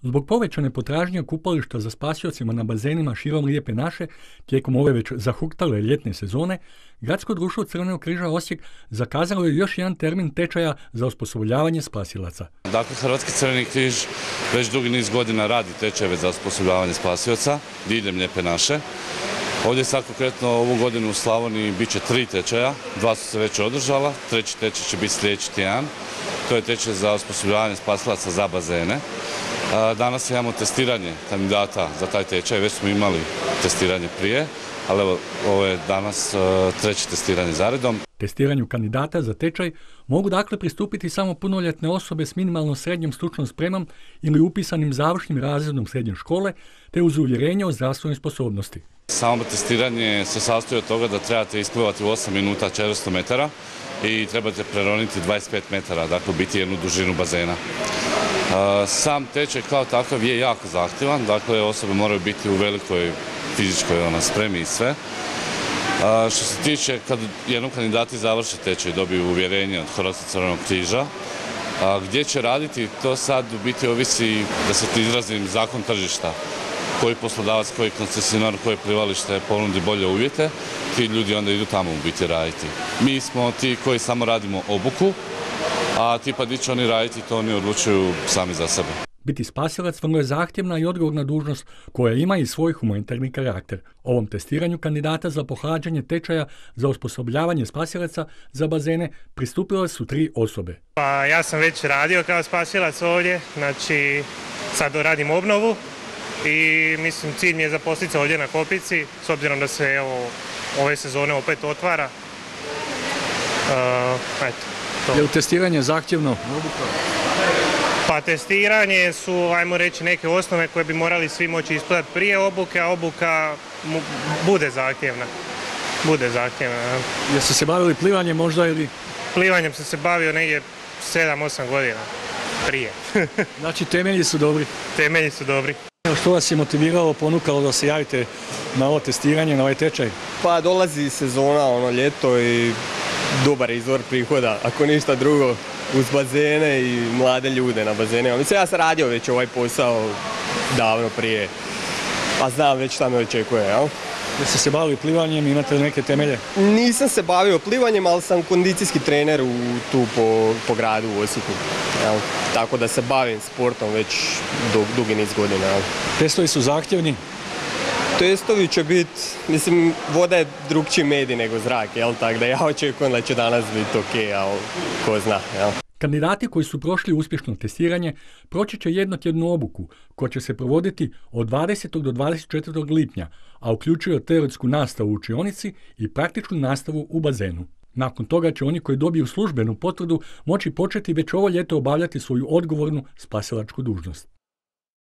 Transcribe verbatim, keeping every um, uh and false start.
Zbog povećane potražnje kupališta za spasiocima na bazenima širom Lijepe naše, tijekom ove već zahuktale ljetne sezone, Gradsko društvo Crvenog križa Osijek zakazalo je još jedan termin tečaja za osposobljavanje spasilaca. Dakle, Hrvatski Crveni križ već dugi niz godina radi tečajeve za osposobljavanje spasioca diljem Lijepe naše. Ovdje sad konkretno ovu godinu u Slavoniji bit će tri tečaja, dva su se već održala, treći tečaj će biti sljedeći tjedan. To je tečaj za osposobljavanje spasilaca za bazene. Danas imamo testiranje kandidata za taj tečaj, već smo imali testiranje prije, ali evo, ovo je danas treće testiranje zaredom. Testiranju kandidata za tečaj mogu dakle pristupiti samo punoljetne osobe s minimalno srednjom stručnom spremom ili upisanim završnim razredom srednje škole, te uz uvjerenje o zdravstvenoj sposobnosti. Samo testiranje se sastoji od toga da trebate isplivati u osam minuta četiristo metara i trebate preroniti dvadeset pet metara, dakle biti jednu dužinu bazena. Sam tečaj kao takav je jako zahtjevan, dakle osobe moraju biti u velikoj fizičkoj ona, spremi i sve. Što se tiče kad jednom kandidati završe tečaj i dobiju uvjerenje od Hrvatskog Crvenog križa, gdje će raditi, to sad u biti ovisi, da se ti izrazim, zakon tržišta. Koji poslodavac, koji koncesionar, koje plivalište ponudi bolje uvjete, ti ljudi onda idu tamo u biti raditi. Mi smo ti koji samo radimo obuku, a ti pa di će oni raditi, to oni odlučuju sami za sebe. Biti spasilac vrlo je zahtjevna i odgovorna dužnost koja ima i svoj humanitarni karakter. Ovom testiranju kandidata za pohađanje tečaja za osposobljavanje spasilaca za bazene pristupile su tri osobe. Pa ja sam već radio kao spasilac ovdje, znači sad radim obnovu i mislim cilj mi je zaposliti se ovdje na Kopici, s obzirom da se evo, ove sezone opet otvara. Uh, eto, to. Je li testiranje zahtjevno? Pa testiranje su, ajmo reći, neke osnove koje bi morali svi moći isplatiti prije obuke, a obuka mu, bude zahtjevna. Bude zahtjevna. Jeste se bavili plivanjem možda ili? Plivanjem sam se bavio negdje sedam osam godina prije. Znači temelji su dobri? Temelji su dobri. Što vas je motiviralo, ponukalo da se javite na ovo testiranje, na ovaj tečaj? Pa dolazi sezona, ono ljeto i dobar izvor prihoda, ako ništa drugo, uz bazene i mlade ljude na bazenima. Mislim, ja sam radio već ovaj posao davno prije, a znam već šta me očekuje, jel? Jeste se bavili plivanjem, imate li neke temelje? Nisam se bavio plivanjem, ali sam kondicijski trener u, tu po, po gradu u Osijeku. Jel? Tako da se bavim sportom već dug, dugi niz godina. Jel? Testovi su zahtjevni? Testovi će biti, mislim, voda je drugčiji medij nego zrak, jel? Tako da ja očekujem da će danas biti ok, ali ko zna, jel? Kandidati koji su prošli uspješno testiranje proći će jednotjednu obuku koja će se provoditi od dvadesetog do dvadeset četvrtog lipnja, a uključuje teoretsku nastavu u učionici i praktičnu nastavu u bazenu. Nakon toga će oni koji dobiju službenu potvrdu moći početi već ovo ljeto obavljati svoju odgovornu spasilačku dužnost.